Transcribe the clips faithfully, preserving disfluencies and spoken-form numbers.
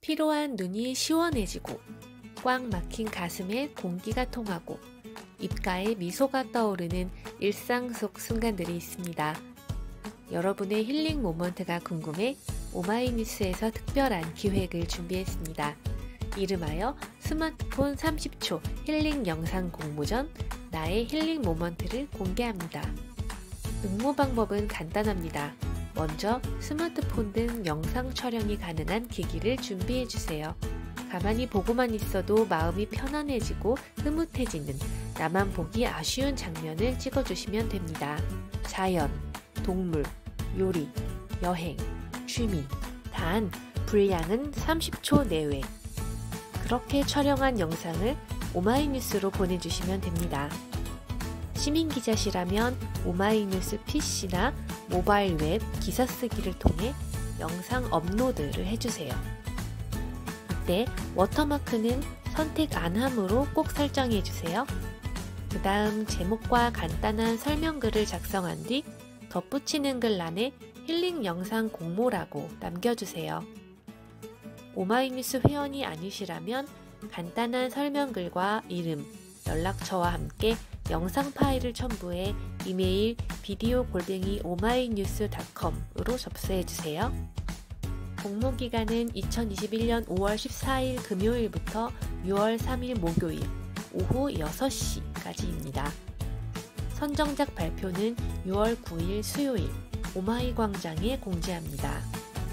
피로한 눈이 시원해지고 꽉 막힌 가슴에 공기가 통하고 입가에 미소가 떠오르는 일상 속 순간들이 있습니다. 여러분의 힐링 모먼트가 궁금해 오마이뉴스에서 특별한 기획을 준비했습니다. 이름하여 스마트폰 삼십 초 힐링 영상 공모전 나의 힐링 모먼트를 공개합니다. 응모 방법은 간단합니다. 먼저 스마트폰 등 영상 촬영이 가능한 기기를 준비해주세요. 가만히 보고만 있어도 마음이 편안해지고 흐뭇해지는 나만 보기 아쉬운 장면을 찍어주시면 됩니다. 자연, 동물, 요리, 여행, 취미, 단 분량은 삼십 초 내외. 그렇게 촬영한 영상을 오마이뉴스로 보내주시면 됩니다. 시민기자시라면 오마이뉴스 피씨나 모바일 웹 기사 쓰기를 통해 영상 업로드를 해주세요. 이때 워터마크는 선택 안 함으로 꼭 설정해주세요. 그 다음 제목과 간단한 설명글을 작성한 뒤 덧붙이는 글란에 힐링 영상 공모라고 남겨주세요. 오마이뉴스 회원이 아니시라면 간단한 설명글과 이름, 연락처와 함께 영상 파일을 첨부해 이메일 비디오 골뱅이 오마이뉴스 닷컴으로 접수해주세요. 공모 기간은 이천이십일년 오월 십사일 금요일부터 유월 삼일 목요일 오후 여섯 시까지입니다. 선정작 발표는 유월 구일 수요일 오마이 광장에 공지합니다.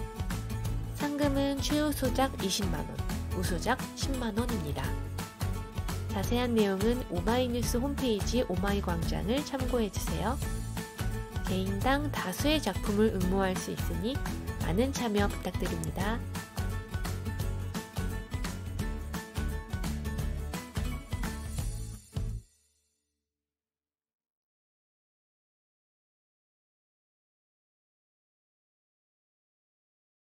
상금은 최우수작 이십만 원, 우수작 십만 원입니다. 자세한 내용은 오마이뉴스 홈페이지 오마이 광장을 참고해주세요. 개인당 다수의 작품을 응모할 수 있으니 많은 참여 부탁드립니다.